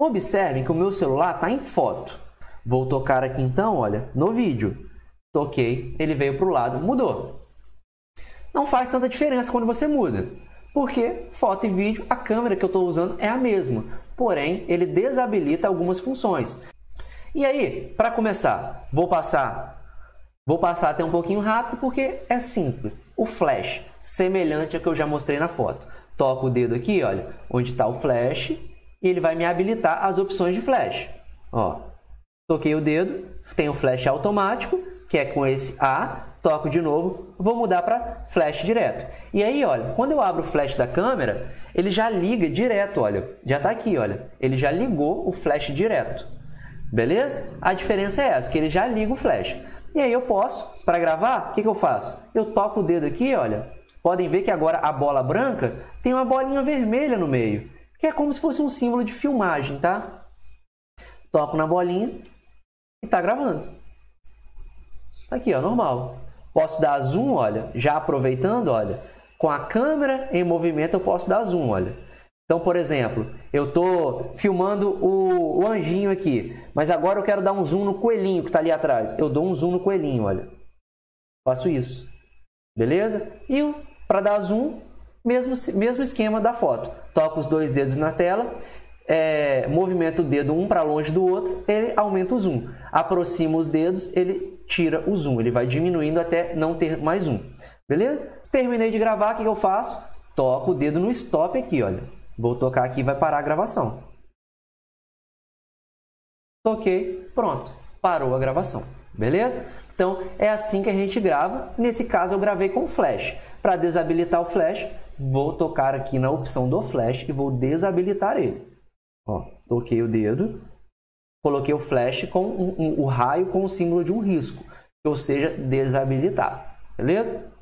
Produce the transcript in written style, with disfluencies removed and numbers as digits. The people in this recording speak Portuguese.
Observem que o meu celular está em foto. Vou tocar aqui então, olha, no vídeo. Toquei, ele veio para o lado, mudou. Não faz tanta diferença quando você muda, porque foto e vídeo, a câmera que eu estou usando é a mesma. Porém, ele desabilita algumas funções. E aí, para começar, vou passar até um pouquinho rápido porque é simples. O flash, semelhante ao que eu já mostrei na foto. Toco o dedo aqui, olha, onde está o flash, e ele vai me habilitar as opções de flash. Ó, toquei o dedo, tem o flash automático, que é com esse A, toco de novo, vou mudar para flash direto. E aí, olha, quando eu abro o flash da câmera, ele já liga direto, olha, já está aqui, olha, ele já ligou o flash direto. Beleza? A diferença é essa, que ele já liga o flash. E aí eu posso, para gravar, o que eu faço? Eu toco o dedo aqui, olha. Podem ver que agora a bola branca tem uma bolinha vermelha no meio, que é como se fosse um símbolo de filmagem, tá? Toco na bolinha e está gravando. Aqui, ó, normal. Posso dar zoom, olha, já aproveitando, olha. Com a câmera em movimento eu posso dar zoom, olha. Então, por exemplo, eu estou filmando o anjinho aqui, mas agora eu quero dar um zoom no coelhinho que está ali atrás. Eu dou um zoom no coelhinho, olha. Faço isso. Beleza? E para dar zoom, mesmo esquema da foto. Toco os dois dedos na tela, movimento o dedo um para longe do outro, ele aumenta o zoom. Aproxima os dedos, ele tira o zoom. Ele vai diminuindo até não ter mais zoom. Beleza? Terminei de gravar, o que eu faço? Toco o dedo no stop aqui, olha. Vou tocar aqui e vai parar a gravação. Toquei, pronto, parou a gravação. Beleza? Então, é assim que a gente grava. Nesse caso, eu gravei com flash. Para desabilitar o flash, vou tocar aqui na opção do flash e vou desabilitar ele. Ó, toquei o dedo, coloquei o flash com o raio com o símbolo de um risco, ou seja, desabilitar. Beleza?